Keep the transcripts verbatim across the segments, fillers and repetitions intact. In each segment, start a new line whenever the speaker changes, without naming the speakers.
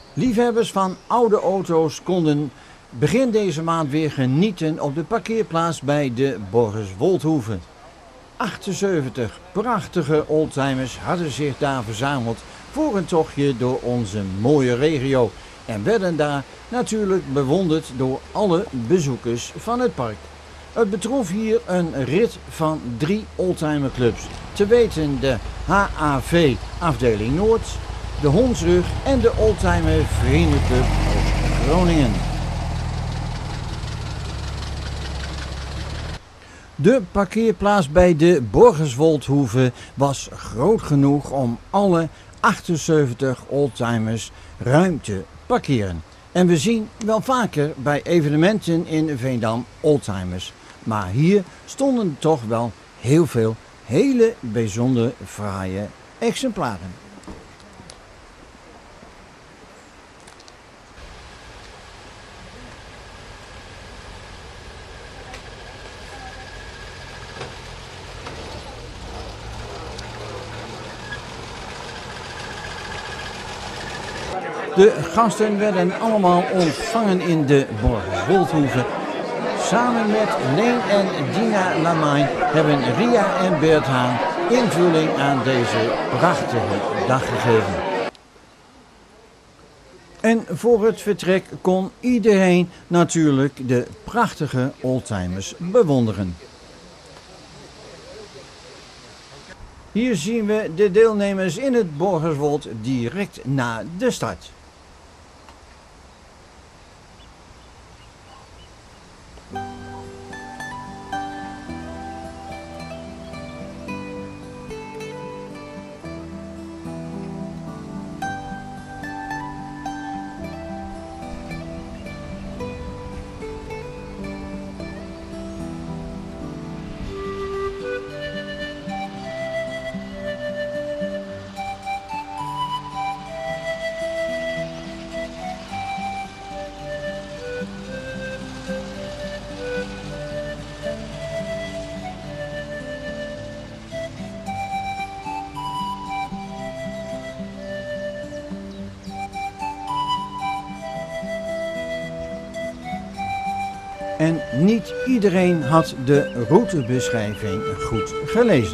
Liefhebbers van oude auto's konden begin deze maand weer genieten op de parkeerplaats bij de Borgerswoldhoeve. achtenzeventig prachtige oldtimers hadden zich daar verzameld voor een tochtje door onze mooie regio en werden daar natuurlijk bewonderd door alle bezoekers van het park. Het betrof hier een rit van drie oldtimerclubs, te weten de H A V afdeling Noord, de Hondsrug en de Oldtimer Vriendenclub Oost-Groningen. De parkeerplaats bij de Borgerswoldhoeve was groot genoeg om alle achtenzeventig oldtimers ruim te parkeren. En we zien wel vaker bij evenementen in Veendam oldtimers. Maar hier stonden toch wel heel veel hele bijzonder fraaie exemplaren. De gasten werden allemaal ontvangen in de Borgerswoldhoeve. Samen met Leen en Dina Lamain hebben Ria en Bert Haan invulling aan deze prachtige dag gegeven. En voor het vertrek kon iedereen natuurlijk de prachtige oldtimers bewonderen. Hier zien we de deelnemers in het Borgerswold direct na de start. En niet iedereen had de routebeschrijving goed gelezen.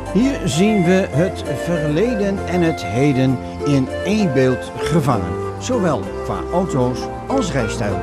Hier zien we het verleden en het heden in één beeld gevangen, zowel qua auto's als rijstijl.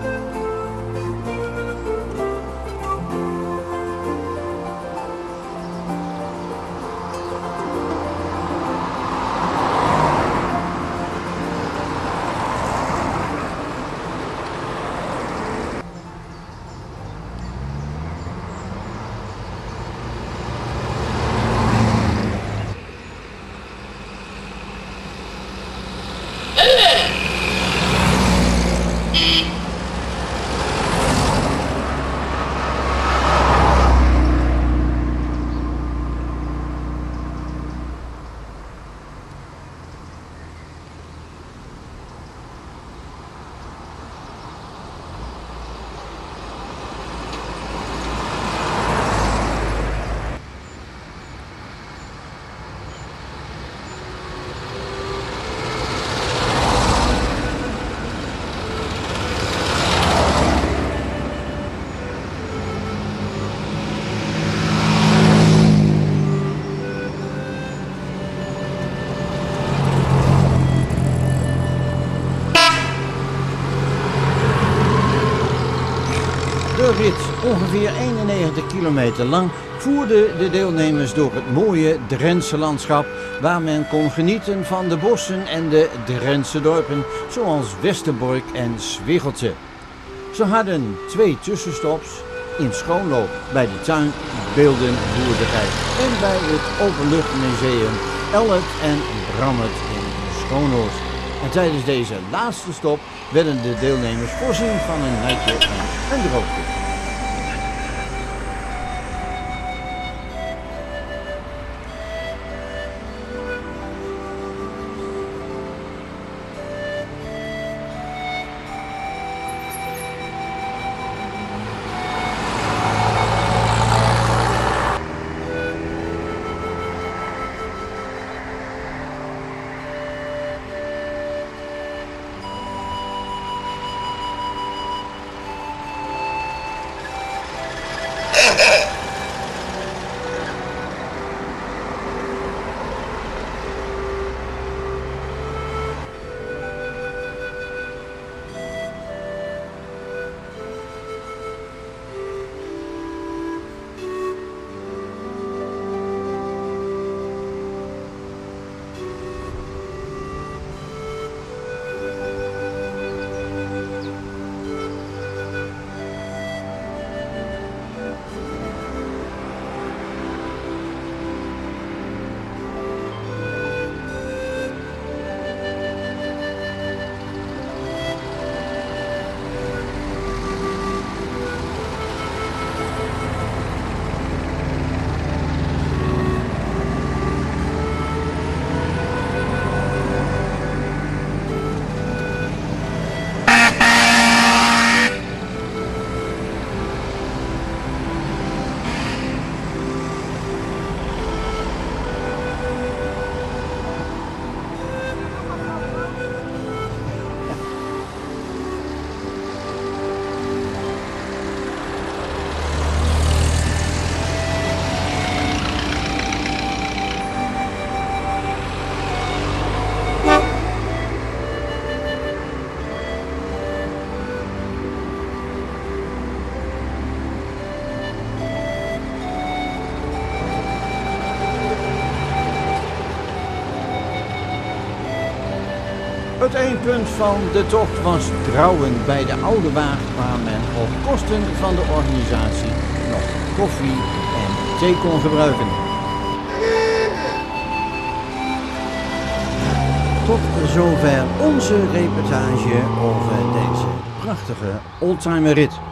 De rit, ongeveer eenennegentig kilometer lang, voerde de deelnemers door het mooie Drentse landschap, waar men kon genieten van de bossen en de Drentse dorpen, zoals Westerbork en Zwicheltje. Ze hadden twee tussenstops, in Schoonloop bij de tuinbeeldenboerderij en bij het Openluchtmuseum Ellet en Brammet in Schoonhorst. En tijdens deze laatste stop werden de deelnemers voorzien van een netje en een droogte. Het eindpunt van de tocht was Drouwen bij de Oude Waag, waar men op kosten van de organisatie nog koffie en thee kon gebruiken. Tot zover onze reportage over deze prachtige oldtimerrit.